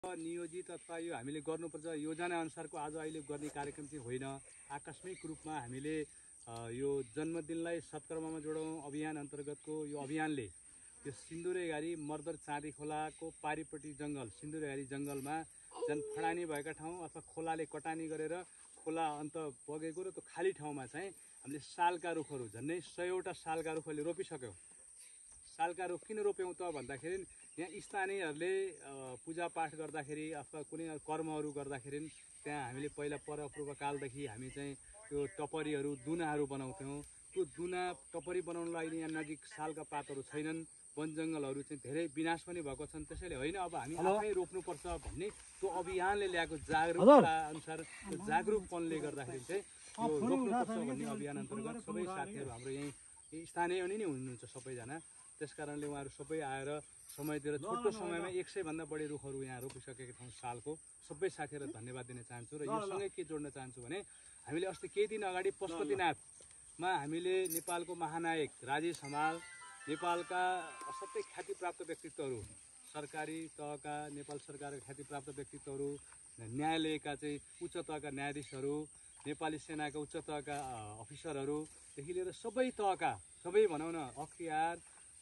नियोजित अथवा यो हामीले गर्नुपर्छ योजना अनुसारको आज अहिले गर्ने कार्यक्रम चाहिँ होइन। आकस्मिक रूपमा हामीले यो जन्मदिनलाई सत्कर्ममा जोडौँ अभियान अन्तर्गतको यो अभियानले यो सिन्दुरेघारी मर्दर चाँदी खोलाको पारिपट्टि जङ्गल सिन्दुरेघारी जङ्गलमा फडानी भएका ठाउँ अथवा खोलाले कटानी गरेर खोला अन्त बगेको र त्यो खाली ठाउँमा चाहिँ हामीले सालका रुखहरू झन्डै 100वटा सालका रुख अहिले रोपिसक्यौँ। सालका रुख किन रोप्यौँ त भन्दाखेरि यहाँ स्थानीयहरूले पूजापाठ गर्दाखेरि अथवा कुनै कर्महरू गर्दाखेरि त्यहाँ हामीले पहिला पूर्वकालदेखि हामी चाहिँ त्यो टपरीहरू दुनाहरू बनाउँथ्यौँ। त्यो दुना टपरी बनाउनलाई यहाँ नजिक सालका पातहरू छैनन्, वन जङ्गलहरू चाहिँ धेरै विनाश पनि भएको छन्। त्यसैले होइन अब हामी आफै रोप्नुपर्छ भन्ने त्यो अभियानले ल्याएको जागरुकता अनुसार त्यो जागरुकपनले गर्दाखेरि चाहिँ यो रोप्नुपर्छ भन्ने अभियान अन्तर्गत सबै साथीहरू हाम्रो यहीँ स्थानीय नै हुनुहुन्छ सबैजना। त्यस कारणले उहाँहरू सबै आएर समय दिएर छोटो समयमा 100 भन्दा बढी रुखहरू यहाँ रोपिसकेका छौँ सालको। सबै साथीहरूलाई धन्यवाद दिन चाहन्छु र योसँगै के जोड्न चाहन्छु भने हामीले अस्ति केही दिन अगाडि पशुपतिनाथमा हामीले नेपालको महानायक राजेश हमाल, नेपालका असाध्यै ख्यातिप्राप्त व्यक्तित्वहरू, सरकारी तहका नेपाल सरकारका ख्यातिप्राप्त व्यक्तित्वहरू, न्यायालयका चाहिँ उच्च तहका न्यायाधीशहरू, नेपाली सेनाका उच्च तहका अफिसरहरूदेखि लिएर सबै तहका सबै भनौँ न अख्तियार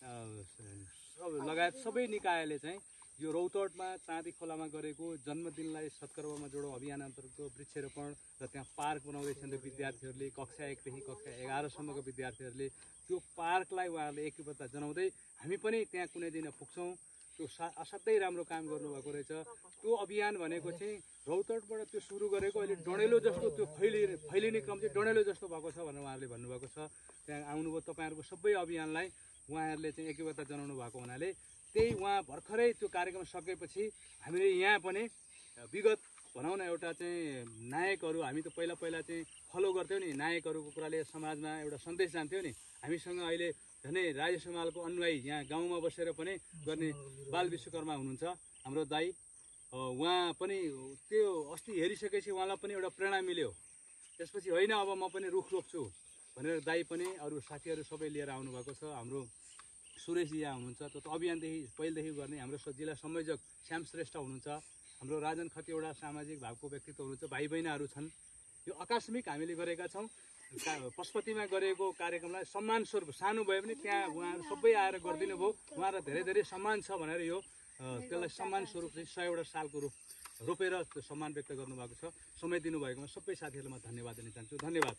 लगायत सबै निकायले चाहिँ यो रौतहटमा चाँदी खोलामा गरेको जन्मदिनलाई सत्कर्ममा जोडौँ अभियान अन्तर्गत वृक्षारोपण र त्यहाँ पार्क बनाउँदैछन् विद्यार्थीहरूले कक्षा 1 देखि कक्षा 11 सम्मको विद्यार्थीहरूले त्यो पार्कलाई उहाँहरूले एकता जनाउँदै हामी पनि त्यहाँ कुनै दिन पुग्छौँ। त्यो असाध्यै राम्रो काम गर्नुभएको रहेछ। त्यो अभियान भनेको चाहिँ रौतहटबाट त्यो सुरु गरेको अहिले डडेलो जस्तो त्यो फैलिने क्रम चाहिँ डडेलो जस्तो भएको छ भनेर उहाँहरूले भन्नुभएको छ। त्यहाँ आउनुभयो तपाईँहरूको सबै अभियानलाई उहाँहरूले चाहिँ एकता जनाउनु भएको हुनाले त्यही उहाँ भर्खरै त्यो कार्यक्रम सकेपछि हामीले यहाँ पनि विगत भनौँ न एउटा चाहिँ नायकहरू हामी त पहिला चाहिँ फलो गर्थ्यौँ नि, नायकहरूको कुराले समाजमा एउटा सन्देश जान्थ्यो नि। हामीसँग अहिले झनै राजेश हमालको अनुयायी यहाँ गाउँमा बसेर पनि गर्ने बाल विश्वकर्मा हुनुहुन्छ हाम्रो दाई। उहाँ पनि त्यो अस्ति हेरिसकेपछि उहाँलाई पनि एउटा प्रेरणा मिल्यो। त्यसपछि होइन अब म पनि रुख रोप्छु भनेर दाई पनि अरू साथीहरू सबै लिएर आउनुभएको छ। हाम्रो सुरेशजी यहाँ हुनुहुन्छ, त्यो अभियानदेखि पहिलेदेखि गर्ने हाम्रो जिल्ला संयोजक श्याम श्रेष्ठ हुनुहुन्छ, हाम्रो राजन खतिवडा सामाजिक भावको व्यक्तित्व हुनुहुन्छ, भाइ बहिनीहरू छन्। यो आकस्मिक हामीले गरेका छौँ। पशुपतिमा गरेको कार्यक्रमलाई सम्मान स्वरूप सानो भए पनि त्यहाँ उहाँहरू सबै आएर गरिदिनु भयो। उहाँलाई धेरै धेरै सम्मान छ भनेर यो त्यसलाई सम्मान स्वरूप चाहिँ 100वटा सालको रुख रोपेर त्यो सम्मान व्यक्त गर्नुभएको छ। समय दिनुभएकोमा सबै साथीहरूलाई म धन्यवाद दिन चाहन्छु। धन्यवाद।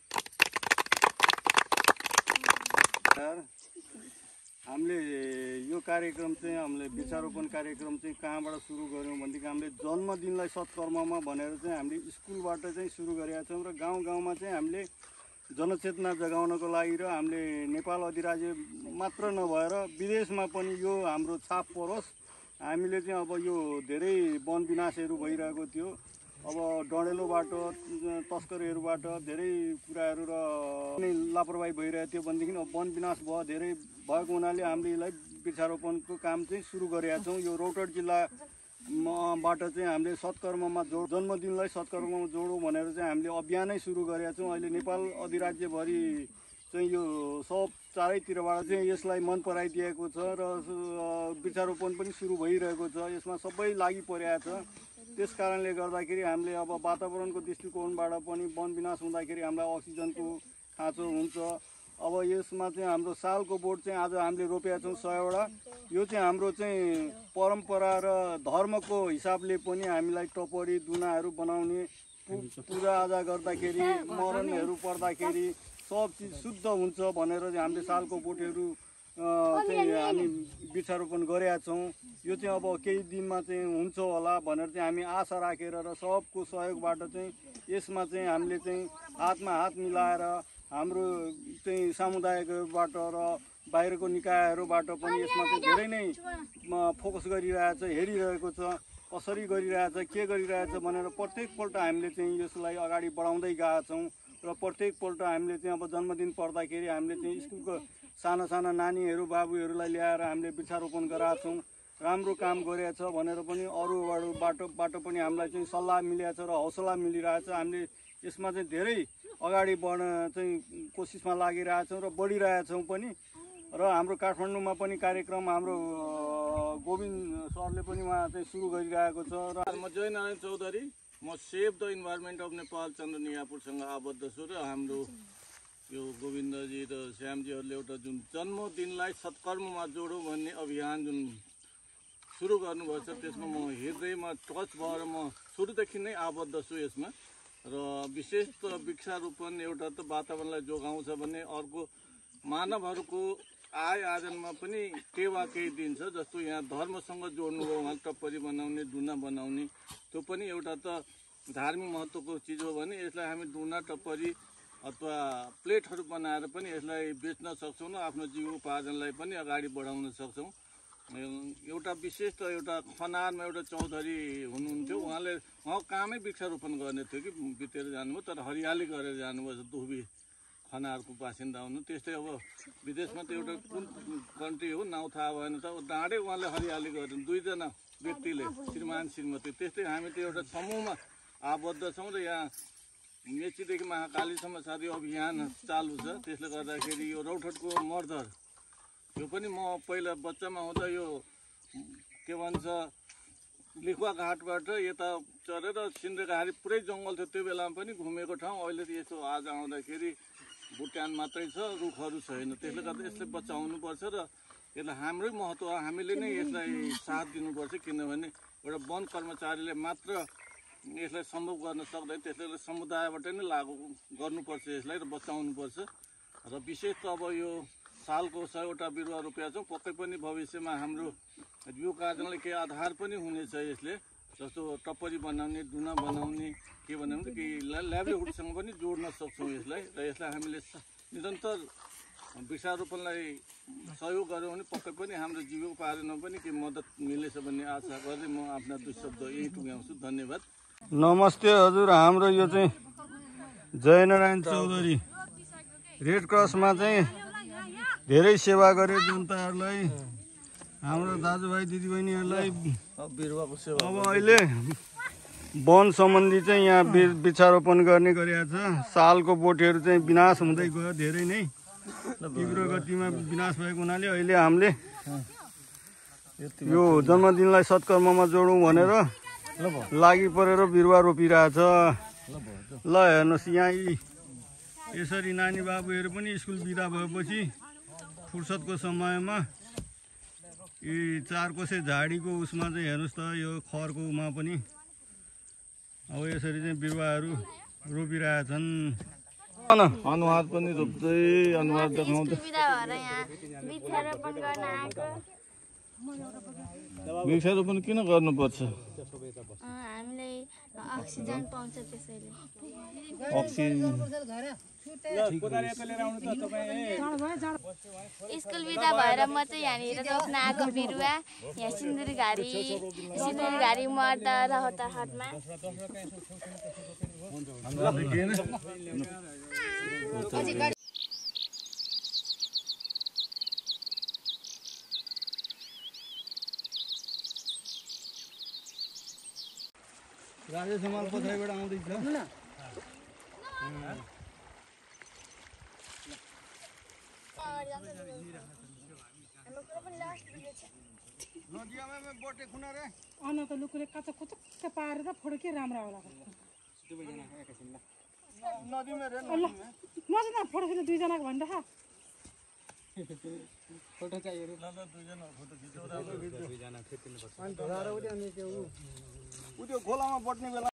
हामीले यो कार्यक्रम चाहिँ हामीले वृक्षारोपण कार्यक्रम चाहिँ कहाँबाट सुरु गऱ्यौँ भनेदेखि हामीले जन्मदिनलाई सत्कर्ममा भनेर चाहिँ हामीले स्कुलबाट चाहिँ सुरु गरेका छौँ र गाउँ गाउँमा चाहिँ हामीले जनचेतना जगाउनको लागि र हामीले नेपाल अधिराज्य मात्र नभएर विदेशमा पनि यो हाम्रो छाप परोस्। हामीले चाहिँ अब यो धेरै वन विनाशहरू भइरहेको थियो, अब डडेलोबाट तस्करहरूबाट धेरै कुराहरू र लापरवाही भइरहेको थियो भनेदेखि अब वन विनाश भयो धेरै भएको हुनाले हामीले यसलाई वृक्षारोपणको काम चाहिँ सुरु गरेका छौँ। यो रौतहट जिल्लाबाट चाहिँ हामीले सत्कर्ममा जन्मदिनलाई सत्कर्ममा जोडौँ भनेर चाहिँ हामीले अभियानै सुरु गरेका छौँ। अहिले नेपाल अधिराज्यभरि चाहिँ यो सब चारैतिरबाट चाहिँ यसलाई मन पराइदिएको छ र वृक्षारोपण पनि सुरु भइरहेको छ। यसमा सबै लागि परेको छ। त्यस कारणले गर्दाखेरि हामीले अब वातावरणको दृष्टिकोणबाट पनि वन विनाश हुँदाखेरि हामीलाई अक्सिजनको खाँचो हुन्छ। अब यसमा चाहिँ हाम्रो सालको बोट चाहिँ आज हामीले रोपेका छौँ 100वटा। यो चाहिँ हाम्रो चाहिँ परम्परा र धर्मको हिसाबले पनि हामीलाई टपरी दुनाहरू बनाउने, पूजाआजा गर्दाखेरि मरणहरू पर्दाखेरि सब चिज शुद्ध हुन्छ भनेर चाहिँ हामीले सालको बोटहरू चाहिँ हामी वृक्षारोपण गरेका छौँ। यो चाहिँ अब केही दिनमा चाहिँ हुन्छ होला भनेर चाहिँ हामी आशा राखेर र सबको सहयोगबाट चाहिँ यसमा चाहिँ हामीले चाहिँ हातमा हात मिलाएर हाम्रो चाहिँ समुदायबाट र बाहिरको निकायहरूबाट पनि यसमा चाहिँ धेरै नै फोकस गरिरहेछ, हेरिरहेको छ, कसरी गरिरहेछ, के गरिरहेछ भनेर प्रत्येकपल्ट हामीले चाहिँ यसलाई अगाडि बढाउँदै गएका छौँ र प्रत्येकपल्ट हामीले चाहिँ अब जन्मदिन पर्दाखेरि हामीले चाहिँ स्कुलको साना साना नानीहरू बाबुहरूलाई ल्याएर हामीले वृक्षारोपण गराएको छौँ। राम्रो काम गरेछ भनेर पनि अरूबाट पनि हामीलाई चाहिँ सल्लाह मिलेको छ र हौसला मिलिरहेछ। हामीले यसमा चाहिँ धेरै अगाडि बढ्न चाहिँ कोसिसमा लागिरहेछौँ र बढिरहेछौँ पनि। र हाम्रो काठमाडौँमा पनि कार्यक्रम हाम्रो गोविन्द सरले पनि उहाँ चाहिँ सुरु गरिरहेको छ र म जयनारायण चौधरी, म save the environment of Nepal Chandra नियापुरसँग आबद्ध छु र हाम्रो यो गोविन्दजी र श्यामजीहरूले एउटा जुन जन्मदिनलाई सत्कर्ममा जोडौँ भन्ने अभियान जुन सुरु गर्नुभएको छ त्यसमा म हृदयमा टच भएर म सुरुदेखि नै आबद्ध छु यसमा। र विशेष त वृक्षारोपण एउटा त वातावरणलाई जोगाउँछ भने अर्को मानवहरूको आय आर्जनमा पनि टेवा केही दिन्छ। जस्तो यहाँ धर्मसँग जोड्नुभयो उहाँ टप्परी बनाउने, डुना बनाउने, त्यो पनि एउटा त धार्मिक महत्त्वको चिज हो भने यसलाई हामी डुना, टप्परी अथवा प्लेटहरू बनाएर पनि यसलाई बेच्न सक्छौँ र आफ्नो जीवोपार्जनलाई पनि अगाडि बढाउन सक्छौँ। एउटा विशेष त एउटा खनारमा एउटा चौधरी हुनुहुन्थ्यो, उहाँको कामै वृक्षारोपण गर्ने थियो कि बितेर जानुभयो, तर हरियाली गरेर जानुभयो। दुबी खनाहरूको बासिन्दा हुनु। त्यस्तै अब विदेशमा त एउटा कुन कन्ट्री हो नाउँ थाहा भएन त डाँडै उहाँले हरियाली गरेर दुईजना व्यक्तिले श्रीमान श्रीमती। त्यस्तै हामी त एउटा समूहमा आबद्ध छौँ र यहाँ मेचीदेखि महाकालीसम्म साथै अभियान चालु छ। त्यसले गर्दाखेरि यो रौतहटको मर्दर यो पनि म पहिला बच्चामा हुँदा यो के भन्छ लिखुवा घाटबाट यता चढेर सिन्देघारी पुरै जङ्गल थियो, त्यो बेलामा पनि घुमेको ठाउँ। अहिले त यसो आज आउँदाखेरि भुटान मात्रै छ, रुखहरू छैन। त्यसले गर्दा यसलाई बचाउनुपर्छ र यसलाई हाम्रै महत्त्व हो, हामीले नै यसलाई साथ दिनुपर्छ। किनभने एउटा वन कर्मचारीले मात्र यसलाई सम्भव गर्न सक्दैन, त्यसले समुदायबाट नै लागू गर्नुपर्छ यसलाई र बचाउनुपर्छ। र विशेष त अब यो सालको 100वटा बिरुवा रोपेका छौँ। पक्कै पनि भविष्यमा हाम्रो जीवोपार्जनलाई केही आधार पनि हुनेछ यसले। जस्तो टप्परी बनाउने, डुना बनाउने, के बनाउने कि लाइभलीहुडसँग पनि जोड्न सक्छौँ यसलाई। र यसलाई हामीले निरन्तर वृक्षारोपणलाई सहयोग गऱ्यौँ भने पक्कै पनि हाम्रो जीवोपार्जनमा पनि केही मद्दत मिल्नेछ भन्ने आशा गर्दै म आफ्ना दुई शब्द यही टुङ्ग्याउँछु। धन्यवाद। नमस्ते हजुर, हाम्रो यो चाहिँ जयनारायण चौधरी रेड क्रसमा चाहिँ धेरै सेवा गरे जनताहरूलाई, हाम्रो दाजुभाइ दिदीबहिनीहरूलाई। अब अहिले वन सम्बन्धी चाहिँ यहाँ वृक्षारोपण गर्ने गरिएको छ। सालको बोटहरू चाहिँ विनाश हुँदै गयो, धेरै नै तीव्र गतिमा विनाश भएको हुनाले अहिले हामीले यो जन्मदिनलाई सत्कर्ममा जोडौँ भनेर लागि परेर बिरुवा रोपिरहेछ। ल हेर्नुहोस्, यहाँ यसरी नानी बाबुहरू पनि स्कुल बिदा भएपछि फुर्सदको समयमा यी चारकोसे झाडीको उसमा चाहिँ हेर्नुहोस् त, यो खरको उमा पनि अब यसरी चाहिँ बिरुवाहरू रोपिरहेछन्। अनुहार पनि रोप्दै अनुहार देखाउँदै वृक्षारोपण किन गर्नुपर्छ? हामीलाई अक्सिजन पाउँछ त्यसैले। स्कुल बिदा भएर म चाहिँ यहाँनिर रोप्न आएको बिरुवा यहाँ सिन्दुरघारी मर्द रौतहटमा। राजेश हमाल पछाडिबाट आउँदैछ। अन त लुकुले काचा कुचुक्क पारेर फोटो के राम्रो होला मसँग फोटो खिच्नु दुईजनाको भन्दा फोटो चाहियो दुईजना फोटो खिचौँ। उ त्यो खोलामा बट्ने बेला